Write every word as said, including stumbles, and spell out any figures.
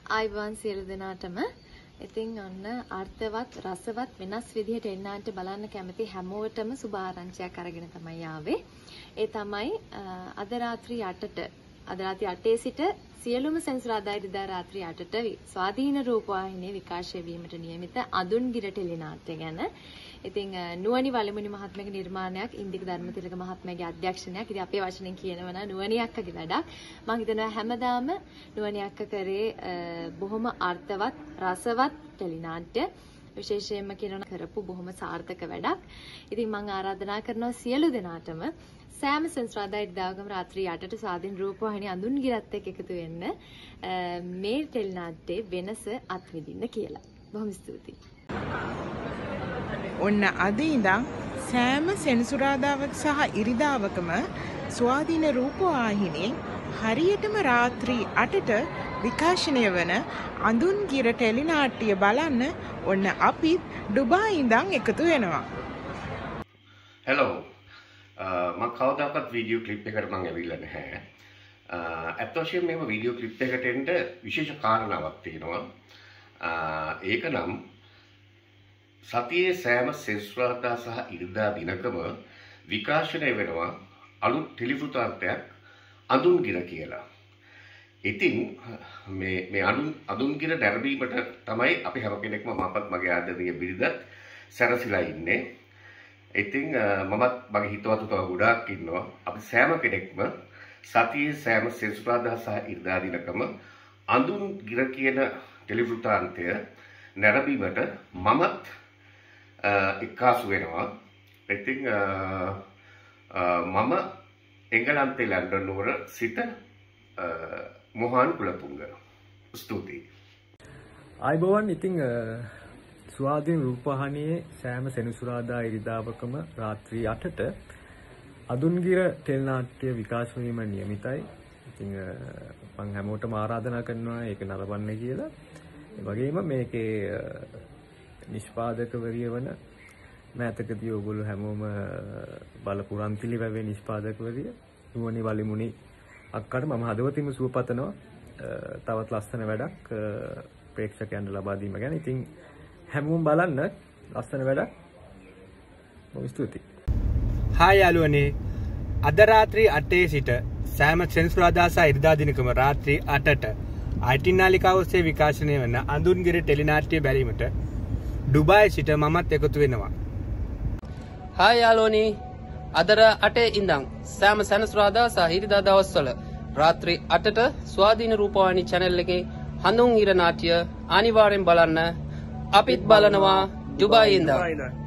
ආයිබෝන් සියලු දෙනාටම. ඉතින් ඔන්න අර්ථවත් රසවත් වෙනස් විදිහට එන්නාන්ට බලන්න කැමති හැමෝටම සුබ ආරංචියක් අරගෙන තමයි ආවේ. ඒ තමයි අද රාත්‍රී අටට අද රාත්‍රී අටේ සිට සියලුම සෙන්සුරාදා ඉරිදා රාත්‍රී අටට ස්වාධීන රූපවාහිනියේ විකාශය වීමට නියමිත අඳුන් ගිර ටෙලි නාට්‍ය ගැන. ඉතින් නුවණි වලමුනි මහත්මයාගේ නිර්මාණයක්, ඉන්දික ධර්මතිලක මහත්මයාගේ අධ්‍යක්ෂණයක්. ඉතින් අපේ වචනෙන් කියනවා නම් නුවණි අක්කගේ වැඩක්. මම හිතනවා හැමදාම නුවණි අක්ක කරේ බොහොම අර්ථවත් රසවත් ටෙලි නාට්‍ය. විශේෂයෙන්ම කියනවා කරපු බොහොම සාර්ථක වැඩක්. ඉතින් මම ආරාධනා කරනවා සියලු දෙනාටම සෑම සෙන්සුරාදා ඉරිදාවකම රාත්‍රී අටට ස්වාධීන රූපවාහිනිය අඳුන් ගිරත් එක්ක එකතු වෙන්න මේ ටෙලි නාට්‍යයේ වෙනස අත්විඳින්න කියලා. බොහොම ස්තුතියි. ඔන්න අද ඉඳන් සෑම සෙනසුරාදාවක් සහ ඉරිදාවකම ස්වාධීන රූපවාහිනියෙන් හරියටම රාත්‍රී අටට විකාශනය වන අඳුන් ගිර ටෙලි නාට්‍ය බලන්න ඔන්න අපි ඩුබායි ඉඳන් එකතු වෙනවා. හෙලෝ. මම කවදාකවත් වීඩියෝ ක්ලිප් එකකට මම ඇවිල්ලා නැහැ. අත් වශයෙන්ම මේ වීඩියෝ ක්ලිප් එකට එන්න විශේෂ කාරණාවක් තියෙනවා. ඒක නම් සතියේ සෑම සෙන්සුරාදා සහ ඉරිදා දිනකම විකාශනය වෙනවා අලුත් ටෙලිවෘත්තාන්තයක් අඳුන් ගිර කියලා. ඉතින් මේ මේ අඳුන් අඳුන් ගිර දැරවීමට තමයි අපි හැම කෙනෙක්ම මමත් මගේ ආදරණීය බිරිඳත් සැරසිලා ඉන්නේ. ඉතින් මමත් මගේ හිතවතු තව ගොඩාක් ඉන්නවා. අපි සෑම කෙනෙක්ම සතියේ සෑම සෙන්සුරාදා සහ ඉරිදා දිනකම අඳුන් ගිර කියන ටෙලිවෘත්තාන්තය නැරඹීමට මමත් එක්කාසු වෙනවා. ඉතින් මම එංගලන්තේ ලන්ඩන් නුවර සිට මොහාන් කුලතුංග. ස්තුතියි. ආයිබෝවන්. ඉතින් ස්වාධීන රූපවාහිනියේ සෑම සෙනසුරාදා ඉරිදාවකම රාත්‍රී අටට අඳුන් ගිර ටෙලි නාට්‍ය විකාශ වීම නියමිතයි. ඉතින් මම හැමෝටම ආරාධනා කරනවා ඒක නරඹන්න කියලා. ඒ වගේම මේකේ නිෂ්පාදකවරිය වන මෑතකදී ඔයගොල්ලෝ හැමෝම බලපු රන්තිලි වැවේ නිෂ්පාදකවරිය නුවණි වලිමුනි අක්කට මම හදවතින්ම සුවපතනවා තවත් ලස්සන වැඩක් ප්‍රේක්ෂකයන්ට ලබා දීම ගැන. ඉතින් හැමෝම බලන්න ලස්සන වැඩක්. බොහොම ස්තුතියි. හායි යාළුවනේ. අද රාත්‍රී අටේ සිට සෑම සෙන්සුරාදා සහ ඉරිදා දිනකම රාත්‍රී අටට අයිටින් නාලිකාව ඔස්සේ විකාශනය වන අඳුන් ගිර ටෙලි නාට්‍ය බැලීමට ඩුබායි සිට මමත් එකතු වෙනවා. හායි යාළුවනේ. අද අටේ ඉඳන් සෑම සෙනසුරාදා සහ ඉරිදා දවස්වල රාත්‍රී අටට ස්වාධීන රූපවාහිනී channel එකේ අඳුන් ගිර නාට්‍ය අනිවාර්යෙන් බලන්න. අපිත් බලනවා ඩුබායි ඉඳන්.